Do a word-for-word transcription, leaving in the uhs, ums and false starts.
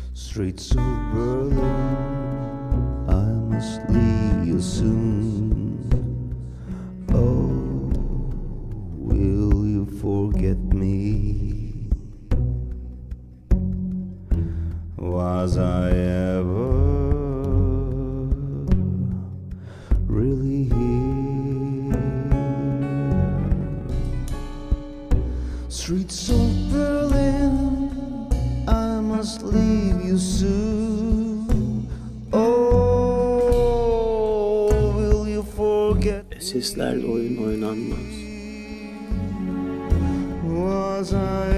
Streets of Berlin, I must leave you soon. Oh, will you forget me? Was I ever really here? Streets of Berlin, I must leave you soon. Oh, will you forget Seslerle oyun oynanmaz. Was I